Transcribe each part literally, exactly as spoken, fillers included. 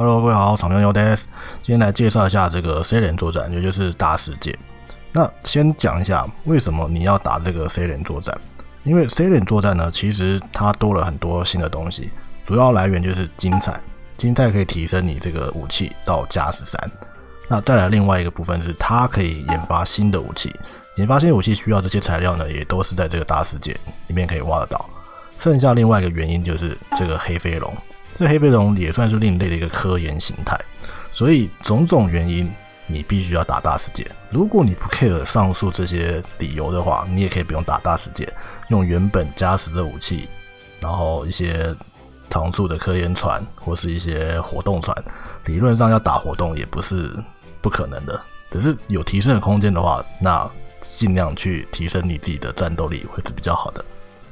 Hello， 各位好，草喵牛 des， 今天来介绍一下这个 C 连作战，也就是大世界。那先讲一下为什么你要打这个 C 连作战，因为 C 连作战呢，其实它多了很多新的东西，主要来源就是精彩，精彩可以提升你这个武器到加十三。那再来另外一个部分是，它可以研发新的武器，研发新的武器需要这些材料呢，也都是在这个大世界里面可以挖得到。剩下另外一个原因就是这个黑飞龙。这黑飞龙也算是另类的一个科研形态，所以种种原因你必须要打大世界。如果你不 care 上述这些理由的话，你也可以不用打大世界，用原本加十的武器，然后一些常驻的科研船或是一些活动船，理论上要打活动也不是不可能的，只是有提升的空间的话，那尽量去提升你自己的战斗力会是比较好的。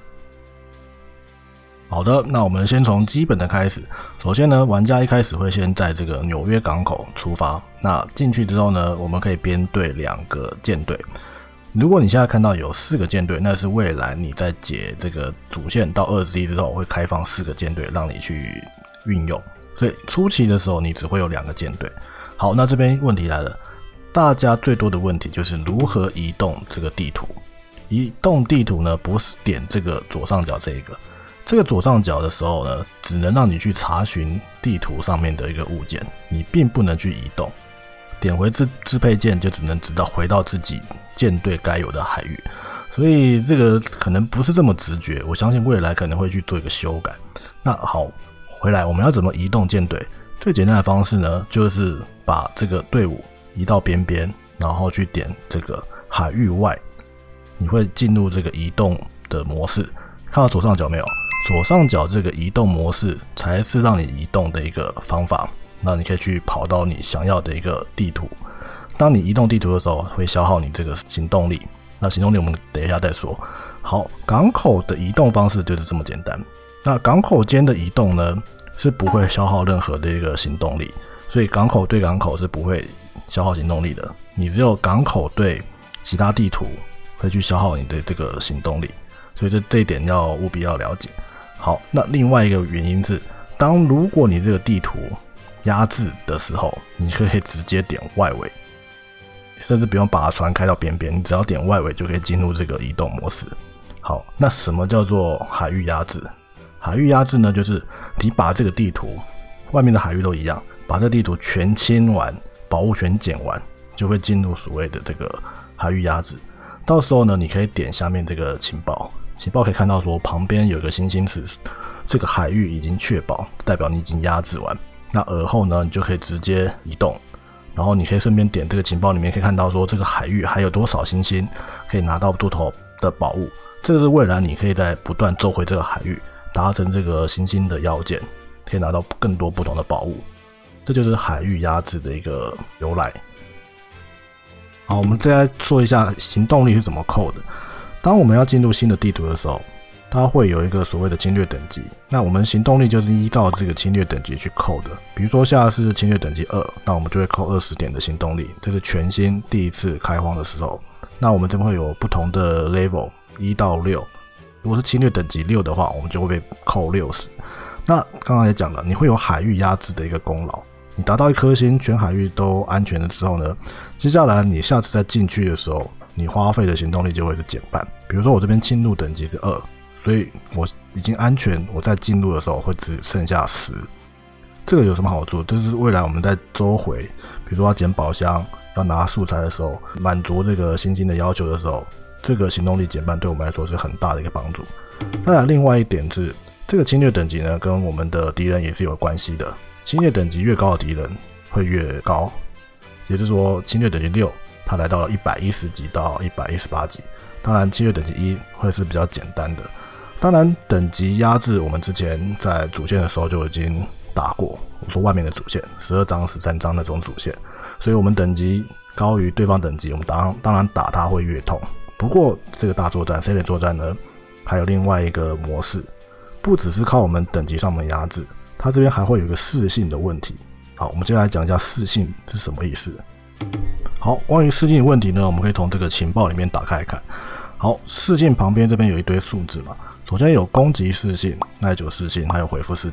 好的，那我们先从基本的开始。首先呢，玩家一开始会先在这个纽约港口出发。那进去之后呢，我们可以编队两个舰队。如果你现在看到有四个舰队，那是未来你在解这个主线到二之一之后会开放四个舰队让你去运用。所以初期的时候你只会有两个舰队。好，那这边问题来了，大家最多的问题就是如何移动这个地图。移动地图呢，不是点这个左上角这一个。这个左上角的时候呢，只能让你去查询地图上面的一个物件，你并不能去移动。点回支支配键就只能直到回到自己舰队该有的海域，所以这个可能不是这么直觉。我相信未来可能会去做一个修改。那好，回来我们要怎么移动舰队？最简单的方式呢，就是把这个队伍移到边边，然后去点这个海域外，你会进入这个移动的模式。看到左上角没有？左上角这个移动模式才是让你移动的一个方法，那你可以去跑到你想要的一个地图。当你移动地图的时候，会消耗你这个行动力。那行动力我们等一下再说。好，港口的移动方式就是这么简单。那港口间的移动呢，是不会消耗任何的一个行动力，所以港口对港口是不会消耗行动力的。你只有港口对其他地图会去消耗你的这个行动力，所以这这一点要务必要了解。好，那另外一个原因是，当如果你这个地图压制的时候，你可以直接点外围，甚至不用把船开到边边，你只要点外围就可以进入这个移动模式。好，那什么叫做海域压制？海域压制呢，就是你把这个地图外面的海域都一样，把这个地图全清完，宝物全捡完，就会进入所谓的这个海域压制。到时候呢，你可以点下面这个情报。情报可以看到说旁边有一个星星是这个海域已经确保，代表你已经压制完。那而后呢，你就可以直接移动，然后你可以顺便点这个情报里面可以看到说这个海域还有多少星星可以拿到多头的宝物。这个是未来你可以在不断走回这个海域，达成这个星星的要件，可以拿到更多不同的宝物。这就是海域压制的一个由来。好，我们再来说一下行动力是怎么扣的。当我们要进入新的地图的时候，它会有一个所谓的侵略等级。那我们行动力就是依照这个侵略等级去扣的。比如说现在是侵略等级二，那我们就会扣二十点的行动力，这是全新第一次开荒的时候。那我们这边会有不同的 level， 一到六。如果是侵略等级六的话，我们就会被扣六十。那刚刚也讲了，你会有海域压制的一个功劳。你达到一颗星，全海域都安全了之后呢，接下来你下次再进去的时候，你花费的行动力就会是减半。比如说我这边侵入等级是二，所以我已经安全，我在进入的时候会只剩下十。这个有什么好处？就是未来我们在周回，比如说要捡宝箱、要拿素材的时候，满足这个星星的要求的时候，这个行动力减半对我们来说是很大的一个帮助。当然，另外一点是，这个侵略等级呢，跟我们的敌人也是有关系的。侵略等级越高的敌人会越高，也就是说，侵略等级六，它来到了一百一十级到一百一十八级。当然，侵略等级一会是比较简单的。当然，等级压制我们之前在主线的时候就已经打过，我说外面的主线，十二章、十三章那种主线，所以我们等级高于对方等级，我们当当然打它会越痛。不过，这个大作战 C 连作战呢，还有另外一个模式，不只是靠我们等级上面压制。它这边还会有一个适性的问题。好，我们接下来讲一下适性是什么意思。好，关于适性的问题呢，我们可以从这个情报里面打开来看。好，适性旁边这边有一堆数字嘛，首先有攻击适性、耐久适性，还有回复适性。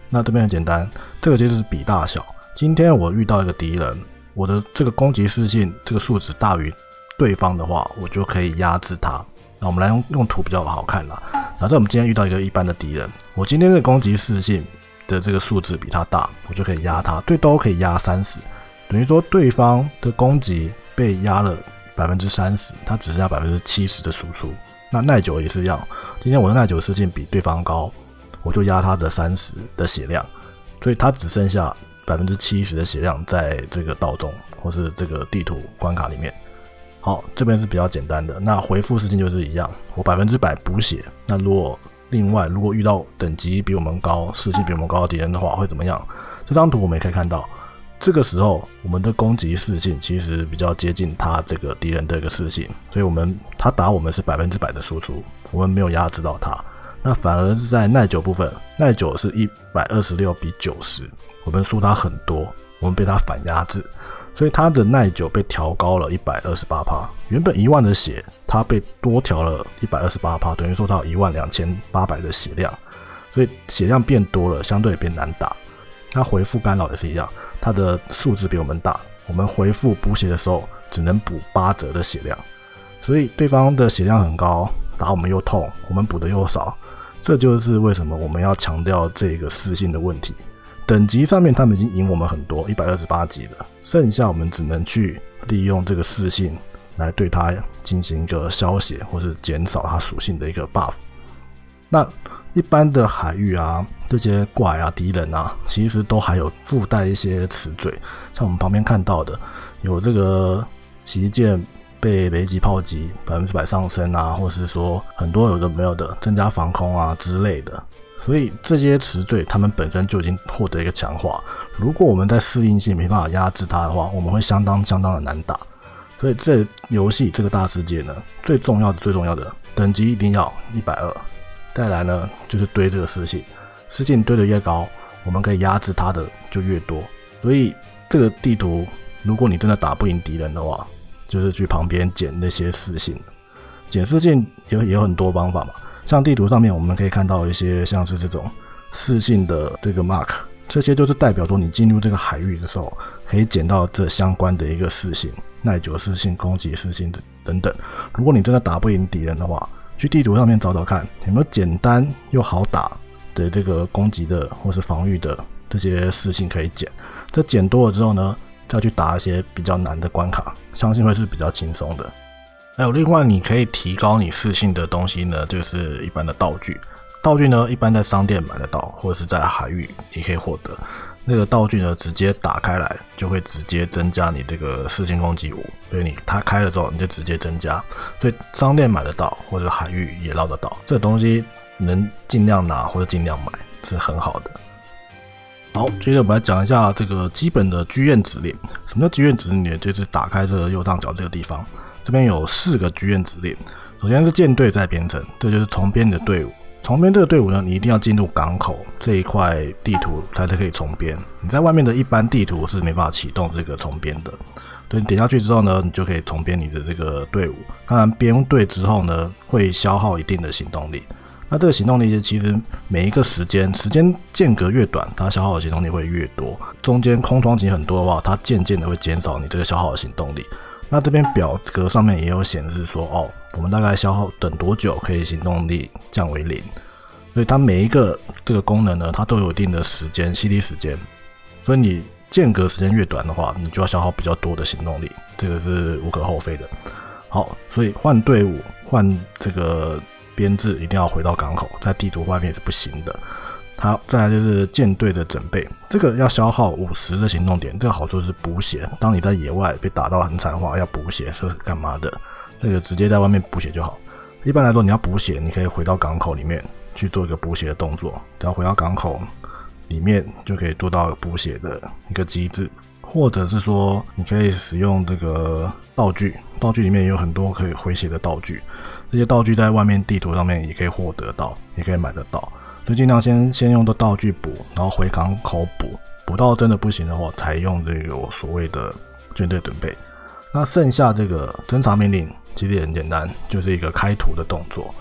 那这边很简单，这个就是比大小。今天我遇到一个敌人，我的这个攻击士性这个数值大于对方的话，我就可以压制他。那我们来用用图比较好看啦。假设我们今天遇到一个一般的敌人，我今天的攻击士性的这个数值比他大，我就可以压他，最多可以压三十，等于说对方的攻击被压了 百分之三十， 他只剩下 百分之七十 的输出。那耐久也是一样，今天我的耐久士性比对方高，我就压他的三十的血量，所以他只剩下 百分之七十 的血量在这个道中或是这个地图关卡里面。好，这边是比较简单的。那回复事情就是一样，我百分之百补血。那如果另外如果遇到等级比我们高、士气比我们高的敌人的话，会怎么样？这张图我们也可以看到，这个时候我们的攻击士性其实比较接近他这个敌人的一个士性，所以我们他打我们是百分之百的输出，我们没有压制到他。那反而是在耐久部分，耐久是一百二十六比九十，我们输他很多，我们被他反压制，所以他的耐久被调高了 百分之一百二十八， 原本一万的血，他被多调了 百分之一百二十八， 等于说他有一万两千八百的血量，所以血量变多了，相对也变难打。那回复干扰也是一样，他的数字比我们大，我们回复补血的时候只能补八折的血量，所以对方的血量很高，打我们又痛，我们补的又少。这就是为什么我们要强调这个士性的问题。等级上面他们已经赢我们很多，一百二十八级了，剩下我们只能去利用这个士性来对它进行一个消血或是减少它属性的一个 buff。 那一般的海域啊，这些怪啊敌人啊，其实都还有附带一些词缀，像我们旁边看到的有这个旗舰被雷击炮击百分之百上升啊，或是说很多有的没有的增加防空啊之类的，所以这些词缀它们本身就已经获得一个强化。如果我们在适应性没办法压制它的话，我们会相当相当的难打。所以这游戏这个大世界呢，最重要的最重要的等级一定要一百二十，再来呢就是堆这个士性，士性堆得越高，我们可以压制它的就越多。所以这个地图如果你真的打不赢敌人的话，就是去旁边捡那些士性，捡士性也有很多方法嘛。像地图上面我们可以看到一些像是这种士性的这个 mark， 这些就是代表说你进入这个海域的时候可以捡到这相关的一个士性，耐久士性、攻击士性等等。如果你真的打不赢敌人的话，去地图上面找找看有没有简单又好打的这个攻击的或是防御的这些士性可以捡。这捡多了之后呢，再去打一些比较难的关卡，相信会是比较轻松的。还有另外你可以提高你士性的东西呢，就是一般的道具。道具呢一般在商店买得到，或者是在海域也可以获得。那个道具呢直接打开来就会直接增加你这个士性攻击五，所以你它开了之后你就直接增加，所以商店买得到或者海域也捞得到，这个东西能尽量拿或者尽量买是很好的。好，接着我们来讲一下这个基本的剧院指令。什么叫剧院指令呢？就是打开这个右上角这个地方，这边有四个剧院指令。首先是舰队在编程，这就是重编的队伍。重编这个队伍呢，你一定要进入港口这一块地图才可以重编。你在外面的一般地图是没办法启动这个重编的。对，你点下去之后呢，你就可以重编你的这个队伍。当然，编队之后呢，会消耗一定的行动力。那这个行动力其实每一个时间时间间隔越短，它消耗的行动力会越多。中间空窗期很多的话，它渐渐的会减少你这个消耗的行动力。那这边表格上面也有显示说，哦，我们大概消耗等多久可以行动力降为零。所以它每一个这个功能呢，它都有一定的时间 C D 时间。所以你间隔时间越短的话，你就要消耗比较多的行动力，这个是无可厚非的。好，所以换队伍换这个编制一定要回到港口，在地图外面是不行的。好，再来就是舰队的整备，这个要消耗五十的行动点，这个好处是补血。当你在野外被打到很惨的话，要补血是干嘛的？这个直接在外面补血就好。一般来说，你要补血，你可以回到港口里面去做一个补血的动作，只要回到港口里面就可以做到补血的一个机制。或者是说，你可以使用这个道具，道具里面也有很多可以回血的道具，这些道具在外面地图上面也可以获得到，也可以买得到。所以尽量先先用的道具补，然后回港口补，补到真的不行的话，才用这个我所谓的舰队准备。那剩下这个侦察命令其实也很简单，就是一个开图的动作。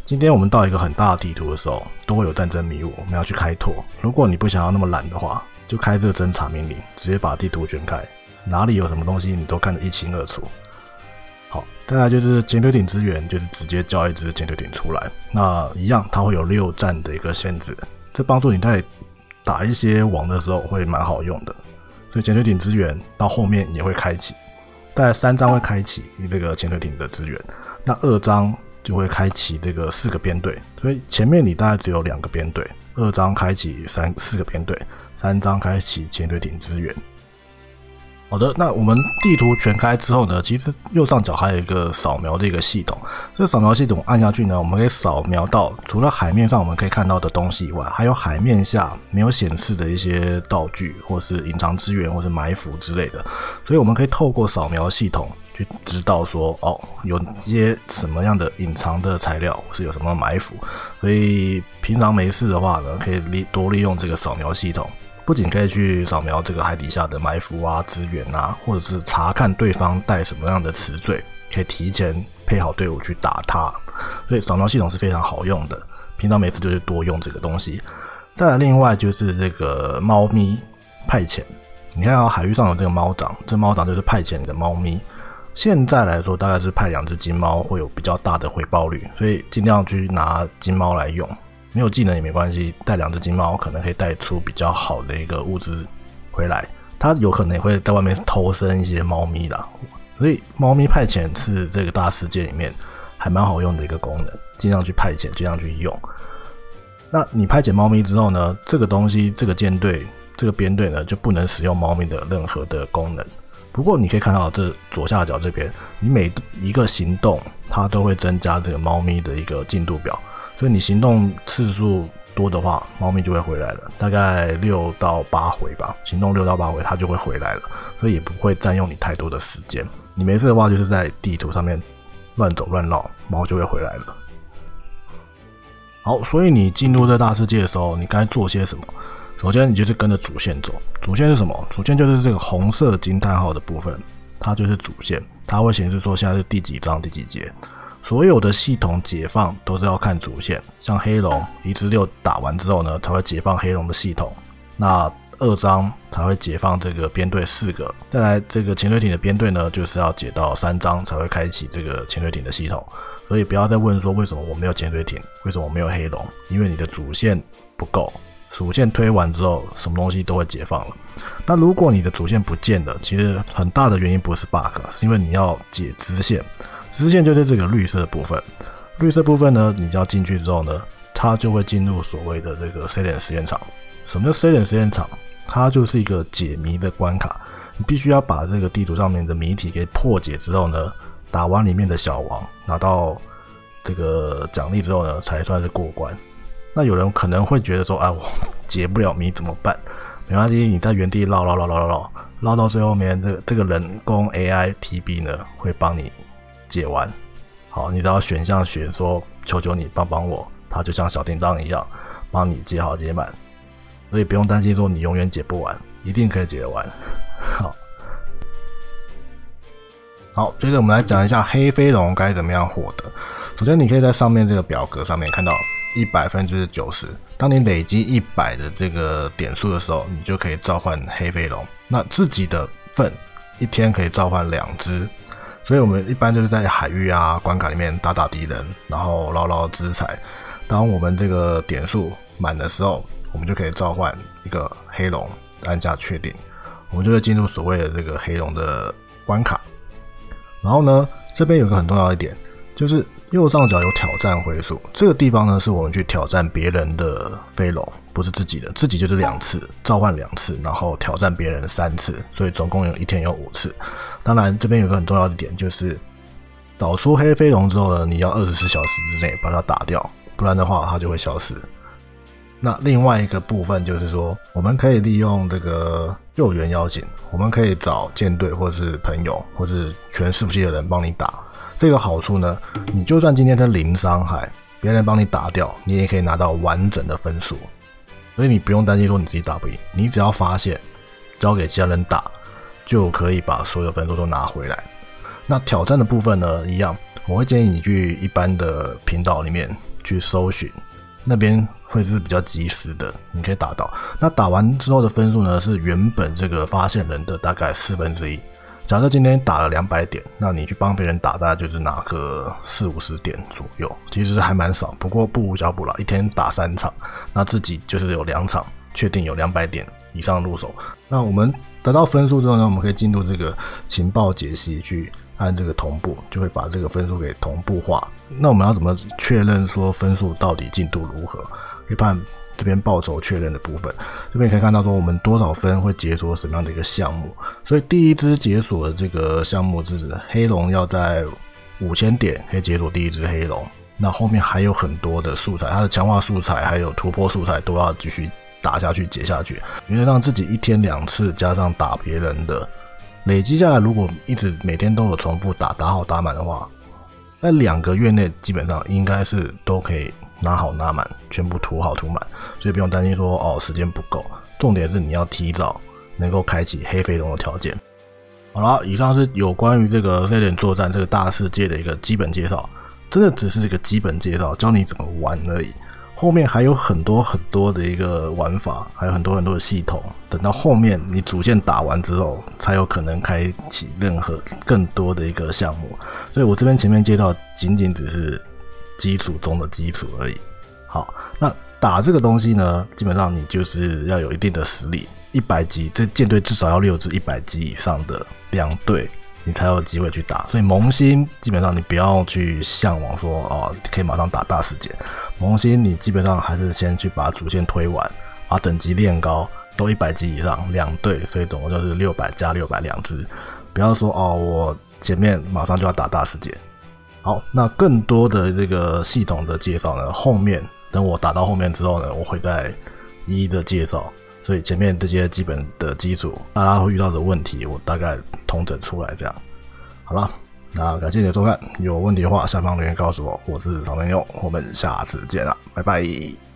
今天我们到一个很大的地图的时候，都会有战争迷雾，我们要去开拓。如果你不想要那么懒的话，就开这个侦查命令，直接把地图全开，哪里有什么东西你都看得一清二楚。好，再来就是潜水艇资源，就是直接叫一支潜水艇出来。那一样，它会有六战的一个限制，这帮助你在打一些网的时候会蛮好用的。所以潜水艇资源到后面也会开启，在三章会开启这个潜水艇的资源，那二章就会开启这个四个编队，所以前面你大概只有两个编队，二章开启三四个编队，三章开启潜水艇资源。好的，那我们地图全开之后呢，其实右上角还有一个扫描的一个系统。这个扫描系统按下去呢，我们可以扫描到除了海面上我们可以看到的东西以外，还有海面下没有显示的一些道具，或是隐藏资源，或是埋伏之类的。所以我们可以透过扫描系统去知道说，哦，有一些什么样的隐藏的材料，或是有什么埋伏。所以平常没事的话呢，可以利多利用这个扫描系统。不仅可以去扫描这个海底下的埋伏啊、资源啊，或者是查看对方带什么样的词缀，可以提前配好队伍去打他。所以扫描系统是非常好用的，平常每次就是多用这个东西。再来，另外就是这个猫咪派遣，你看到海域上有这个猫长，这猫长就是派遣你的猫咪。现在来说，大概是派两只金猫会有比较大的回报率，所以尽量去拿金猫来用。没有技能也没关系，带两只金猫可能可以带出比较好的一个物资回来。它有可能也会在外面偷生一些猫咪啦，所以猫咪派遣是这个大世界里面还蛮好用的一个功能，尽量去派遣，尽量去用。那你派遣猫咪之后呢，这个东西这个舰队这个编队呢就不能使用猫咪的任何的功能。不过你可以看到这左下角这边，你每一个行动它都会增加这个猫咪的一个进度表。所以你行动次数多的话，猫咪就会回来了，大概六到八回吧，行动六到八回它就会回来了，所以也不会占用你太多的时间。你没事的话，就是在地图上面乱走乱绕，猫就会回来了。好，所以你进入这大世界的时候，你该做些什么？首先，你就是跟着主线走。主线是什么？主线就是这个红色惊叹号的部分，它就是主线，它会显示说现在是第几章第几节。所有的系统解放都是要看主线，像黑龙一至六打完之后呢，才会解放黑龙的系统。那二章才会解放这个编队四个，再来这个潜水艇的编队呢，就是要解到三章才会开启这个潜水艇的系统。所以不要再问说为什么我没有潜水艇，为什么我没有黑龙，因为你的主线不够。主线推完之后，什么东西都会解放了。那如果你的主线不见了，其实很大的原因不是 bug， 是因为你要解支线。支线就是这个绿色的部分，绿色部分呢，你要进去之后呢，它就会进入所谓的这个 C 点实验场。什么叫 C 点实验场？它就是一个解谜的关卡，你必须要把这个地图上面的谜题给破解之后呢，打完里面的小王，拿到这个奖励之后呢，才算是过关。那有人可能会觉得说，啊，我解不了谜怎么办？没关系，你在原地绕绕绕绕绕绕，绕到最后面，这个这个人工 A I T B 呢，会帮你解完。好，你只要选项选说求求你帮帮我，它就像小叮当一样帮你解好解满，所以不用担心说你永远解不完，一定可以解得完。好，好，接着我们来讲一下黑飞龙该怎么样获得。首先你可以在上面这个表格上面看到百分之九十，当你累积一百的这个点数的时候，你就可以召唤黑飞龙。那自己的份一天可以召唤两只。所以我们一般就是在海域啊关卡里面打打敌人，然后捞捞资财。当我们这个点数满的时候，我们就可以召唤一个黑龙，按下确定，我们就会进入所谓的这个黑龙的关卡。然后呢，这边有个很重要一点，就是右上角有挑战回数，这个地方呢是我们去挑战别人的飞龙，不是自己的，自己就是两次召唤两次，然后挑战别人三次，所以总共有一天有五次。当然这边有个很重要的点，就是找出黑飞龙之后呢，你要二十四小时之内把它打掉，不然的话它就会消失。那另外一个部分就是说，我们可以利用这个救援邀请，我们可以找舰队或是朋友或是全伺服器的人帮你打。这个好处呢，你就算今天是零伤害，别人帮你打掉，你也可以拿到完整的分数。所以你不用担心说你自己打不赢，你只要发现交给其他人打，就可以把所有分数都拿回来。那挑战的部分呢，一样，我会建议你去一般的频道里面去搜寻，那边会是比较及时的，你可以打到。那打完之后的分数呢，是原本这个发现人的大概四分之一。假设今天打了两百点，那你去帮别人打，大概就是拿个四五十点左右，其实还蛮少。不过不无小补啦，一天打三场，那自己就是有两场，确定有两百点以上入手。那我们得到分数之后呢，我们可以进入这个情报解析，去按这个同步，就会把这个分数给同步化。那我们要怎么确认说分数到底进度如何？可以看这边报酬确认的部分，这边可以看到说我们多少分会解锁什么样的一个项目。所以第一支解锁的这个项目是黑龙要在五千点可以解锁第一支黑龙，那后面还有很多的素材，它的强化素材还有突破素材都要继续打下去解下去，因为让自己一天两次加上打别人的累积下来，如果一直每天都有重复打打好打满的话，在两个月内基本上应该是都可以拿好拿满，全部涂好涂满，所以不用担心说哦时间不够。重点是你要提早能够开启黑飞龙的条件。好啦，以上是有关于这个 C 点作战这个大世界的一个基本介绍，真的只是一个基本介绍，教你怎么玩而已。后面还有很多很多的一个玩法，还有很多很多的系统，等到后面你主线打完之后，才有可能开启任何更多的一个项目。所以我这边前面介绍仅仅只是基础中的基础而已。好，那打这个东西呢，基本上你就是要有一定的实力，一百级，这舰队至少要六支一百级以上的两队，你才有机会去打。所以萌新基本上你不要去向往说哦可以马上打大世界，萌新你基本上还是先去把主线推完，把等级练高，都一百级以上两队，所以总共就是六百加六百两支。不要说哦我前面马上就要打大世界。好，那更多的这个系统的介绍呢，后面等我打到后面之后呢，我会再一一的介绍。所以前面这些基本的基础，大家会遇到的问题，我大概统整出来这样。好了，那感谢你的收看，有问题的话下方留言告诉我。我是草莓牛，我们下次见啦，拜拜。